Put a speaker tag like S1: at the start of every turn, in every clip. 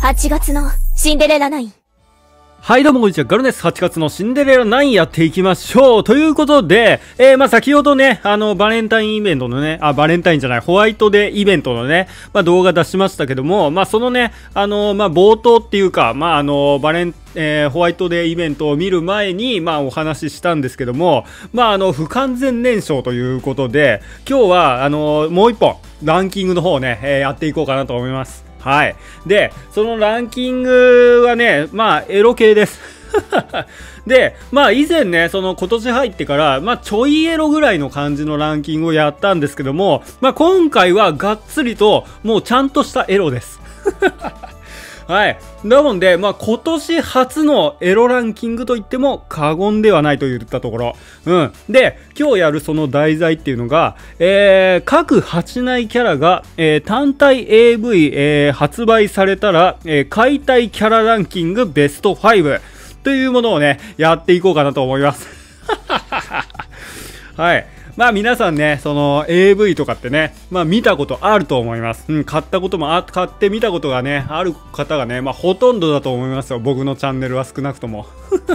S1: 8月のシンデレラ9。
S2: はいどうもこんにちは、ガルです。8月のシンデレラ9やっていきましょう。ということで、先ほどね、バレンタインイベントのね、バレンタインじゃない、ホワイトデーイベントのね、動画出しましたけども、そのね、冒頭っていうか、ホワイトデーイベントを見る前に、お話ししたんですけども、不完全燃焼ということで、今日は、もう一本、ランキングの方をね、やっていこうかなと思います。はい。で、そのランキングはね、エロ系です。で、以前ね、今年入ってから、ちょいエロぐらいの感じのランキングをやったんですけども、今回はがっつりと、もうちゃんとしたエロです。はい。なので、今年初のエロランキングと言っても過言ではないと言ったところ。で、今日やるその題材っていうのが、各8内キャラが、単体 AV、発売されたら、買いたいキャラランキングベスト5というものをね、やっていこうかなと思います。はい。皆さんね、その AV とかってね、見たことあると思います。買ったことも買ってみたことがね、ある方がね、ほとんどだと思いますよ。僕のチャンネルは少なくとも。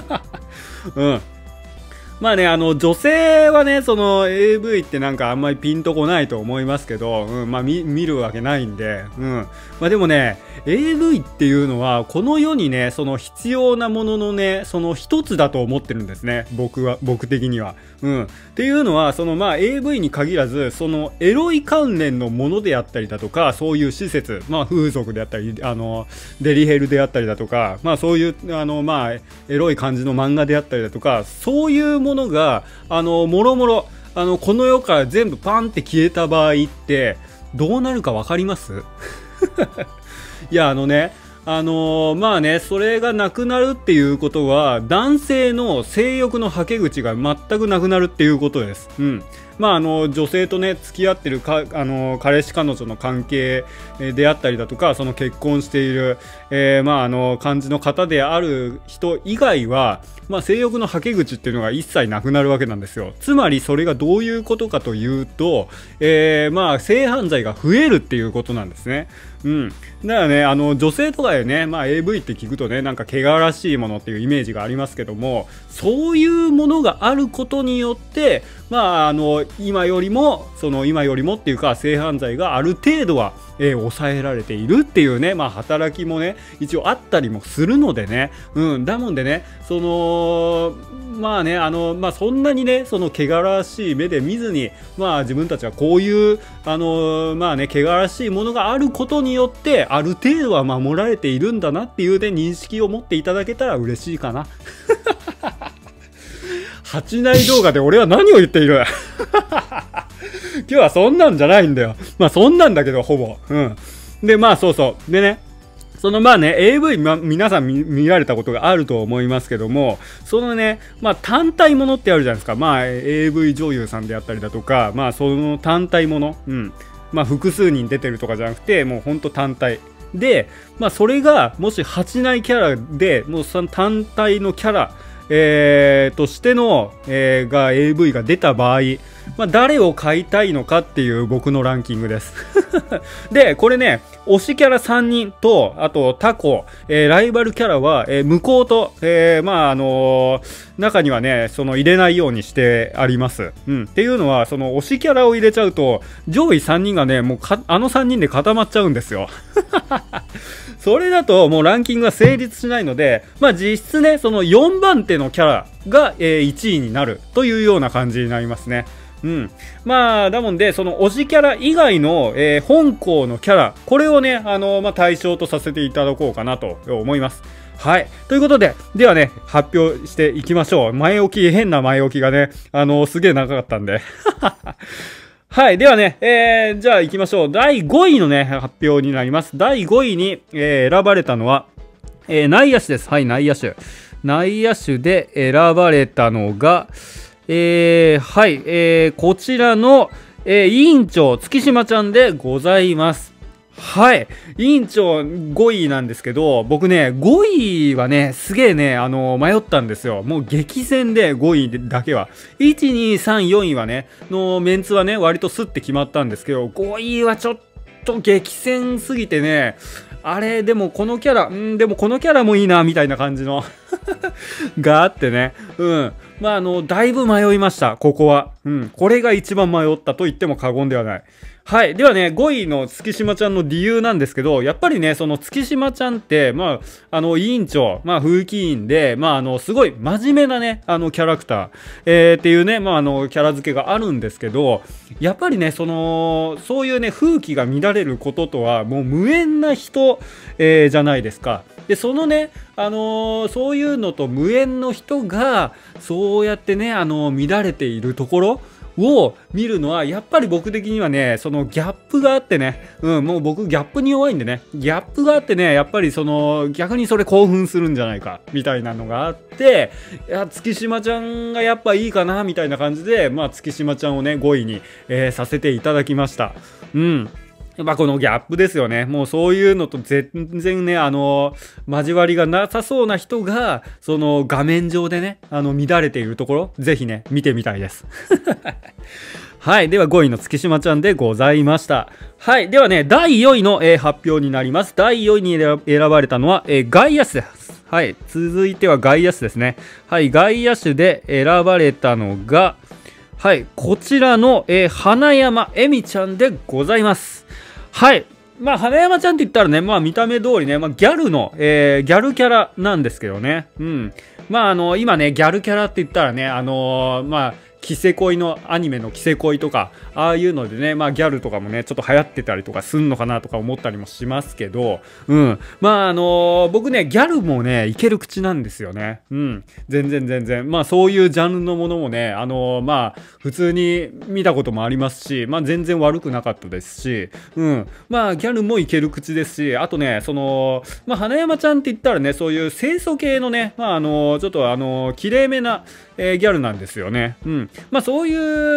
S2: 女性はね、その AV ってなんかあんまりピンとこないと思いますけど、見るわけないんで、でもね、AV っていうのは、この世にね、その必要なもののね、その一つだと思ってるんですね。僕的には。っていうのは、AV に限らず、そのエロい関連のものであったりだとか、そういう施設、風俗であったり、デリヘルであったりだとか、そういう、エロい感じの漫画であったりだとか、そういうものが、もろもろ、この世から全部パンって消えた場合って、どうなるかわかります？いや、それがなくなるっていうことは、男性の性欲のはけ口が全くなくなるっていうことです。女性とね、付き合ってる彼氏彼女の関係であったりだとか、その結婚している、感じの方である人以外は、性欲のはけ口っていうのが一切なくなるわけなんですよ。つまりそれがどういうことかというと、性犯罪が増えるっていうことなんですね。だからね、女性とかでね、AV って聞くとね、なんか汚らしいものっていうイメージがありますけども、そういうものがあることによって、今よりもっていうか、性犯罪がある程度は、抑えられているっていうね、働きもね、一応あったりもするのでね、だもんでね、そんなにね、その汚らしい目で見ずに、自分たちはこういう、汚らしいものがあることによって、ある程度は守られているんだなっていうね、認識を持っていただけたら嬉しいかな。8内動画で俺は何を言っている今日はそんなんじゃないんだよ。そんなんだけど、ほぼ。で、そうそう。でね、AV、皆さん見られたことがあると思いますけども、そのね、単体ものってあるじゃないですか。AV 女優さんであったりだとか、その単体もの。複数人出てるとかじゃなくて、もうほんと単体。で、それが、もし8内キャラで、もうその単体のキャラ、としての、AV が出た場合、誰を買いたいのかっていう僕のランキングです。で、これね、推しキャラ3人と、あと他校、ライバルキャラは、向こうと、中にはね、入れないようにしてあります。っていうのは、その推しキャラを入れちゃうと、上位3人がね、もう3人で固まっちゃうんですよ。それだともうランキングが成立しないので、実質ね、その4番手のキャラが、1位になるというような感じになりますね。だもんで、その推しキャラ以外の、本校のキャラ、これをね、対象とさせていただこうかなと思います。はい。ということで、ではね、発表していきましょう。変な前置きがね、すげえ長かったんで。はい。ではね、じゃあ行きましょう。第5位のね、発表になります。第5位に、選ばれたのは、内野手です。はい、内野手。内野手で選ばれたのが、はい、こちらの、委員長、月島ちゃんでございます。はい。委員長5位なんですけど、僕ね、5位はね、すげえね、迷ったんですよ。もう激戦で5位だけは。1、2、3、4位はね、のメンツはね、割とスッて決まったんですけど、5位はちょっと激戦すぎてね、 あれ、でもこのキャラ、でもこのキャラもいいな、みたいな感じのがあってね。まあ、だいぶ迷いました、ここは。これが一番迷ったと言っても過言ではない。はい。ではね、5位の月島ちゃんの理由なんですけど、やっぱりね、その月島ちゃんって、まあ、委員長、まあ、風紀委員で、まあ、すごい真面目なね、キャラクター、っていうね、まあ、キャラ付けがあるんですけど、やっぱりね、そういうね、風紀が乱れることとは、もう無縁な人、じゃないですか。で、そのね、そういうのと無縁の人が、そうやってね、乱れているところ、を見るのはやっぱり僕的にはね、そのギャップがあってね、もう僕ギャップに弱いんでね、ギャップがあってね、やっぱり逆にそれ興奮するんじゃないかみたいなのがあって、いや、月島ちゃんがやっぱいいかなみたいな感じで、まあ月島ちゃんをね5位に、させていただきました。まあこのギャップですよね。もうそういうのと全然ね、交わりがなさそうな人が、その画面上でね、乱れているところ、ぜひね、見てみたいです。はい。では5位の月島ちゃんでございました。はい。ではね、第4位の、発表になります。第4位に選ばれたのは、ガイアスです。はい。続いてはガイアスですね。はい。ガイアスで選ばれたのが、はい。こちらの、花山恵美ちゃんでございます。はい。まあ、花山ちゃんって言ったらね、まあ、見た目通りね、まあ、ギャルの、ギャルキャラなんですけどね。まあ、今ね、ギャルキャラって言ったらね、まあ、キセ恋のアニメのキセ恋とか、ああいうのでね、まあギャルとかもね、ちょっと流行ってたりとかすんのかなとか思ったりもしますけど、まあ僕ね、ギャルもね、いける口なんですよね。全然。まあそういうジャンルのものもね、まあ普通に見たこともありますし、まあ全然悪くなかったですし、まあギャルもいける口ですし、あとね、まあ花山ちゃんって言ったらね、そういう清楚系のね、まあちょっと綺麗めな、ギャルなんですよね。まあそういう、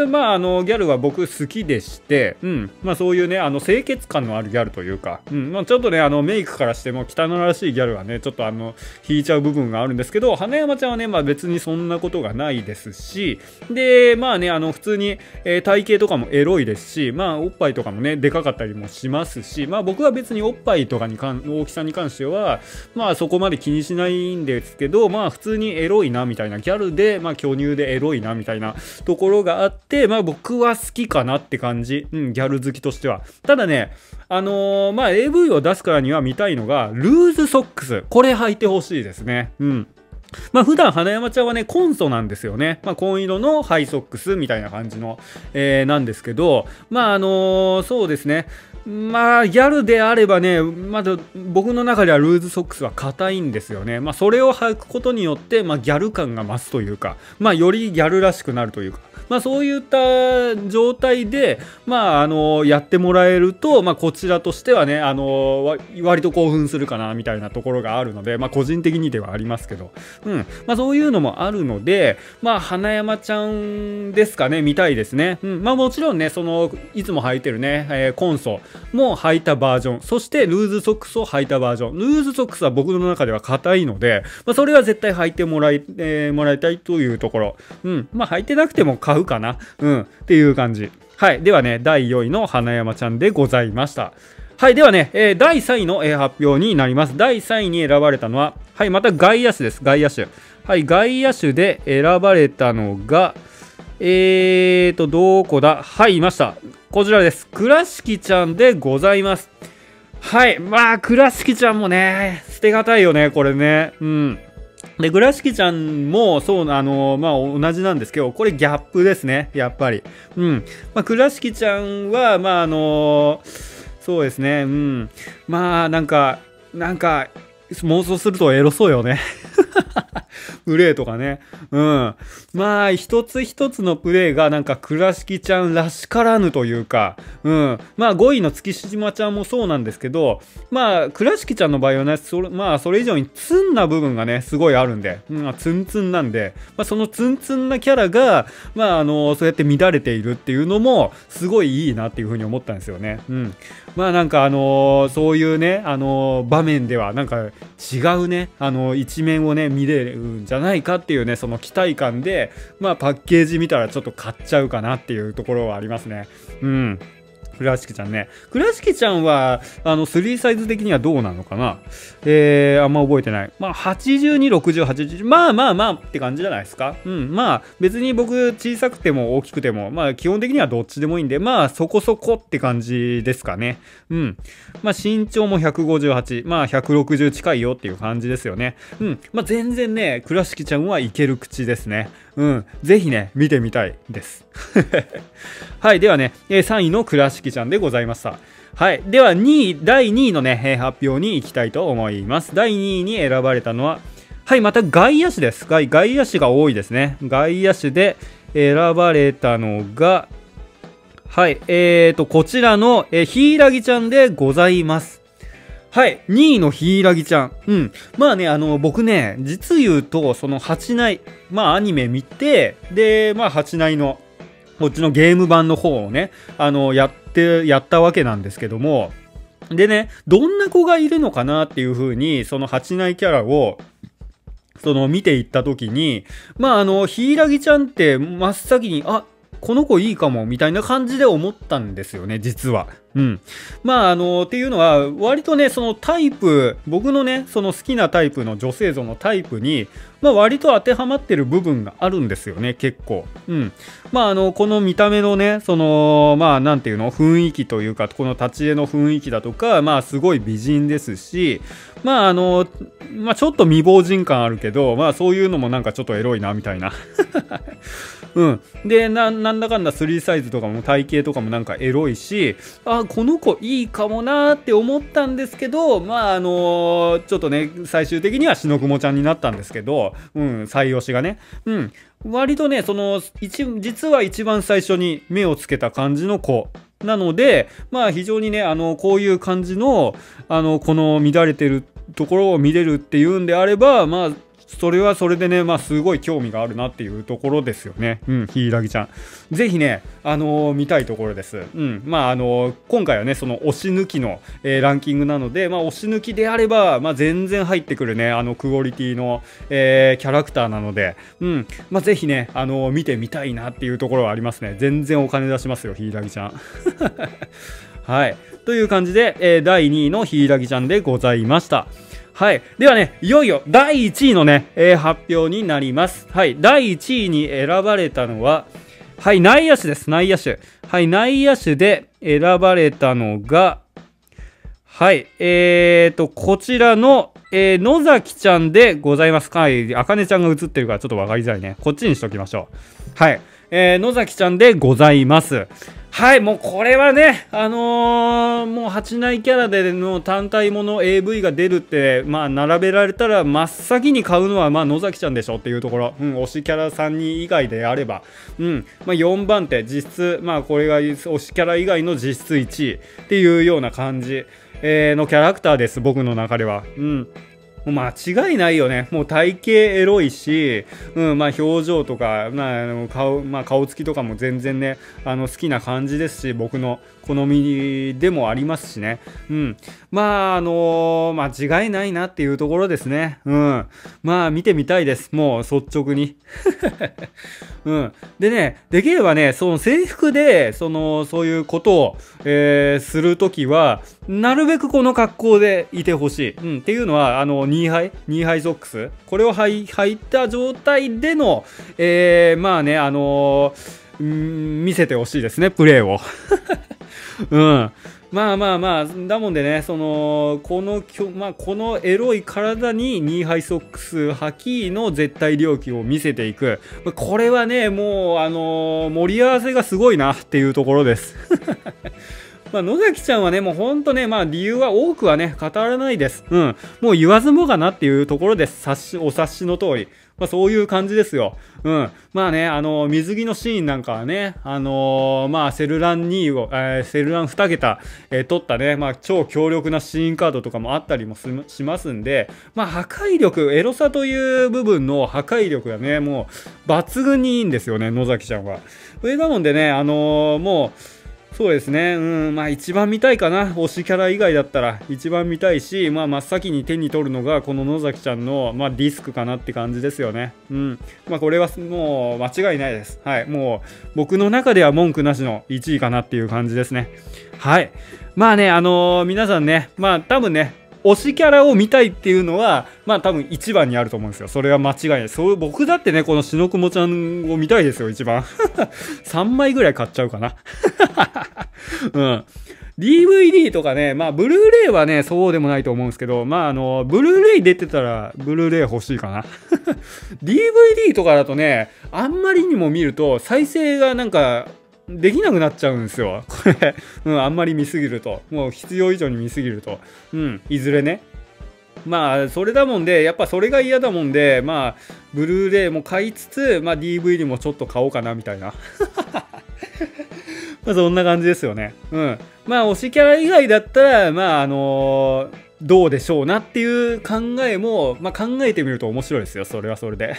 S2: まあギャルは僕好きでして、まあそういうね、清潔感のあるギャルというか、まあちょっとね、メイクからしても汚らしいギャルはね、ちょっと引いちゃう部分があるんですけど、花山ちゃんはね、まあ別にそんなことがないですし、で、まあね、普通に、体型とかもエロいですし、まあおっぱいとかもね、でかかったりもしますし、まあ僕は別におっぱいとか大きさに関しては、まあそこまで気にしないんですけど、まあ普通にエロいなみたいなギャルで、まあ巨乳でエロいなみたいなところがあって、まあ僕は好きかなって感じ。ギャル好きとしては。ただね、まあ AV を出すからには見たいのが、ルーズソックス。これ履いてほしいですね。まあ普段花山ちゃんはね、紺素なんですよね。まあ紺色のハイソックスみたいな感じの、なんですけど、まあそうですね。まあギャルであればね、まだ僕の中ではルーズソックスは硬いんですよね。まあそれを履くことによって、まあギャル感が増すというか、まあよりギャルらしくなるというか、まあそういった状態で、まあやってもらえると、まあこちらとしてはね、割と興奮するかなみたいなところがあるので、まあ個人的にではありますけど、まあそういうのもあるので、まあ花山ちゃんですかね、見たいですね。まあもちろんね、いつも履いてるね、コンソも履いたバージョン、そしてルーズソックスを履いたバージョン。ルーズソックスは僕の中では硬いので、まあそれは絶対履いてもらいたいというところ。まあ履いてなくても買うかな。っていう感じ。はい。ではね、第4位の花山ちゃんでございました。はい。ではね、第3位の、発表になります。第3位に選ばれたのは、はい。またガイア種です。ガイア種。はい。ガイア種で選ばれたのが、どこだ？はい、いました。こちらです。倉敷ちゃんでございます。はい。まあ、倉敷ちゃんもね、捨てがたいよね、これね。で、倉敷ちゃんも、そう、まあ、同じなんですけど、これギャップですね、やっぱり。まあ、倉敷ちゃんは、まあ、そうですね、まあ、なんか、妄想するとエロそうよね。プレイとかね。まあ、一つ一つのプレイがなんか倉敷ちゃんらしからぬというか、まあ5位の月島ちゃんもそうなんですけど、まあ、倉敷ちゃんの場合はね、まあ、それ以上にツンな部分がね、すごいあるんで、ツンツンなんで、まあ、そのツンツンなキャラが、まあ、そうやって乱れているっていうのも、すごいいいなっていうふうに思ったんですよね。まあ、なんかそういうね、場面では、なんか違うね、一面をね、見れるんじゃないかっていうね、その期待感で、まあパッケージ見たらちょっと買っちゃうかなっていうところはありますね。 倉敷ちゃんね。倉敷ちゃんは、3サイズ的にはどうなのかな。あんま覚えてない。まあ、82、60、80、まあまあまあって感じじゃないですか。うん。まあ、別に僕、小さくても大きくても、まあ、基本的にはどっちでもいいんで、まあ、そこそこって感じですかね。うん。まあ、身長も158、まあ、160近いよっていう感じですよね。うん。まあ、全然ね、倉敷ちゃんはいける口ですね。うん。ぜひね、見てみたいです。はい。ではね、3位の倉敷ちゃんでございました。はい。では、第2位のね、発表に行きたいと思います。第2位に選ばれたのは、はい、また外野手です。外野手が多いですね。外野手で選ばれたのが、はい、こちらの、ひいらぎちゃんでございます。はい、2位のひいらぎちゃん。うん。まあね、僕ね、実言うと、その8内、まあアニメ見て、で、まあ8内の、こっちのゲーム版の方をね、やったわけなんですけども、でね、どんな子がいるのかなっていう風に、その8内キャラを、見ていった時に、まあひいらぎちゃんって真っ先に、あ、この子いいかも、みたいな感じで思ったんですよね、実は。うん。まあ、っていうのは、割とね、そのタイプ、僕のね、その好きなタイプの女性像のタイプに、まあ、割と当てはまってる部分があるんですよね、結構。うん。まあ、この見た目のね、まあ、なんていうの、雰囲気というか、この立ち絵の雰囲気だとか、まあ、すごい美人ですし、まあ、まあ、ちょっと未亡人感あるけど、まあ、そういうのもなんかちょっとエロいな、みたいな。うん。で、なんだかんだ3サイズとかも体型とかもなんかエロいし、あ、この子いいかもなーって思ったんですけど、まあちょっとね、最終的にはしのくもちゃんになったんですけど、うん、採用しがね。うん。割とね、実は一番最初に目をつけた感じの子。なので、まあ非常にね、こういう感じの、この乱れてるところを見れるっていうんであれば、まあ、それはそれでね、まあすごい興味があるなっていうところですよね。うん、ひいらぎちゃん。ぜひね、見たいところです。うん、まあ今回はね、その押し抜きの、ランキングなので、まあ押し抜きであれば、まあ全然入ってくるね、クオリティの、キャラクターなので、うん、まあぜひね、見てみたいなっていうところはありますね。全然お金出しますよ、ひいらぎちゃん。はい。という感じで、第2位のひいらぎちゃんでございました。はい。ではね、いよいよ第1位のね、発表になります。はい。第1位に選ばれたのは、はい、内野手です。内野手。はい、内野手で選ばれたのが、はい、こちらの、野崎ちゃんでございます。はい、あかねちゃんが映ってるからちょっとわかりづらいね。こっちにしときましょう。はい、野崎ちゃんでございます。はい、もうこれはね、もう8内キャラでの単体もの AV が出るって、まあ、並べられたら真っ先に買うのは、まあ、野崎ちゃんでしょっていうところ、うん、推しキャラ3人以外であれば、うん、まあ、4番手、実質、まあ、これが推しキャラ以外の実質1位っていうような感じ、のキャラクターです、僕の中では。うん。もう間違いないよね。もう体型エロいし、うん、まあ表情とか、顔つきとかも全然ね、好きな感じですし、僕の好みでもありますしね。うん。まあ、間違いないなっていうところですね。うん。まあ、見てみたいです。もう率直に。うん。でね、できればね、その制服で、そういうことを、するときは、なるべくこの格好でいてほしい。うん。っていうのは、ニーハイソックス。これを履いた状態での、まあね、見せてほしいですね、プレーを。うん。まあ、だもんでね、このエロい体にニーハイソックス履きの絶対領域を見せていく。これはね、もう、盛り合わせがすごいなっていうところです。まあ、野崎ちゃんはね、もうほんとね、まあ理由は多くはね、語らないです。うん。もう言わずもがなっていうところです。お察しの通り。まあそういう感じですよ。うん。まあね、水着のシーンなんかはね、まあセルラン2を、セルラン2桁、取ったね、まあ超強力なシーンカードとかもあったりもしますんで、まあ破壊力、エロさという部分の破壊力がね、もう抜群にいいんですよね、野崎ちゃんは。それなのでね、もう、 そうですね。まあ一番見たいかな。推しキャラ以外だったら一番見たいし、まあ真っ先に手に取るのがこの野崎ちゃんの、まあ、ディスクかなって感じですよね。まあこれはもう間違いないです。はい。もう僕の中では文句なしの1位かなっていう感じですね。はい。まあね、皆さんね、まあ多分ね、推しキャラを見たいっていうのは、まあ多分一番にあると思うんですよ。それは間違いない。僕だってね、このしのくもちゃんを見たいですよ、一番。3枚ぐらい買っちゃうかな。DVD とかね、まあ、ブルーレイはね、そうでもないと思うんですけど、まあ、ブルーレイ出てたら、ブルーレイ欲しいかな。DVD とかだとね、あんまりにも見ると、再生がなんか、できなくなっちゃうんですよ。これ、あんまり見すぎると。もう必要以上に見すぎると。いずれね。まあ、それだもんで、やっぱそれが嫌だもんで、まあ、ブルーレイも買いつつ、まあ、DVD もちょっと買おうかな、みたいな。まあ、そんな感じですよね。まあ、推しキャラ以外だったら、まあ、どうでしょうなっていう考えも、まあ、考えてみると面白いですよ。それはそれで。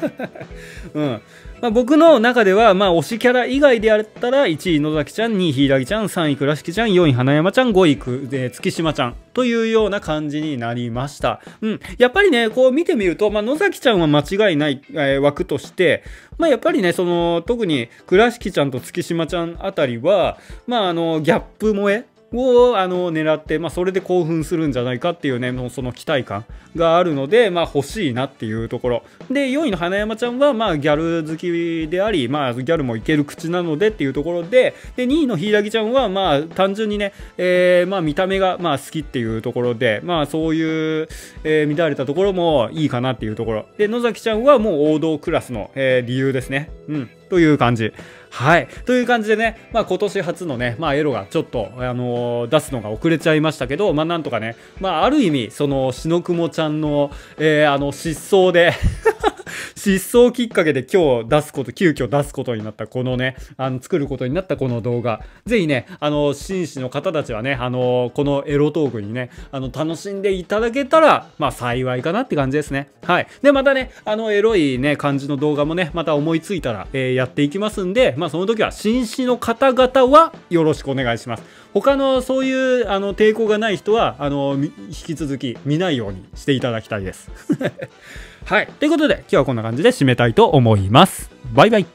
S2: まあ、僕の中では、まあ、推しキャラ以外であったら、1位野崎ちゃん、2位柊ちゃん、3位倉敷ちゃん、4位花山ちゃん、5位月島ちゃんというような感じになりました。やっぱりね、こう見てみると、まあ、野崎ちゃんは間違いない、枠として、まあ、やっぱりね、特に倉敷ちゃんと月島ちゃんあたりは、まあ、ギャップ萌えを狙って、まあ、それで興奮するんじゃないかっていうね、もうその期待感があるので、まあ、欲しいなっていうところで、4位の花山ちゃんは、まあ、ギャル好きであり、まあ、ギャルもいける口なのでっていうところで、2位の柊ちゃんは、まあ、単純にね、まあ、見た目が、まあ、好きっていうところで、まあ、そういう、乱れたところもいいかなっていうところで、野崎ちゃんはもう王道クラスの、理由ですね。という感じ。はい。という感じでね、まあ今年初のね、まあエロがちょっと、出すのが遅れちゃいましたけど、まあなんとかね、まあある意味、その、しのくもちゃんの、失踪で、失踪きっかけで急遽出すことになったこのね、作ることになったこの動画。ぜひね、紳士の方たちはね、このエロトークにね、楽しんでいただけたら、まあ幸いかなって感じですね。はい。で、またね、エロいね、感じの動画もね、また思いついたら、やっていきますんで、まあその時は紳士の方々はよろしくお願いします。他のそういう抵抗がない人は引き続き見ないようにしていただきたいです。はい。ということで今日はこんな感じで締めたいと思います。バイバイ。